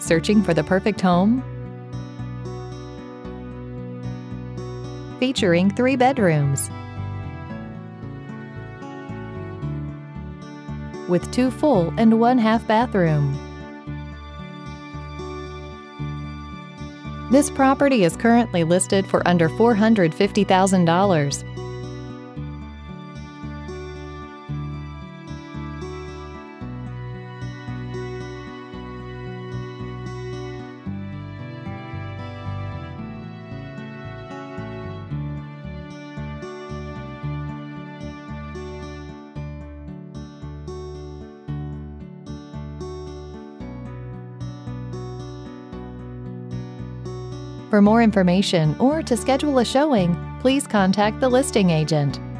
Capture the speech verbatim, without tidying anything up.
Searching for the perfect home? Featuring three bedrooms with two full and one half bathroom. This property is currently listed for under four hundred fifty thousand dollars. For more information or to schedule a showing, please contact the listing agent.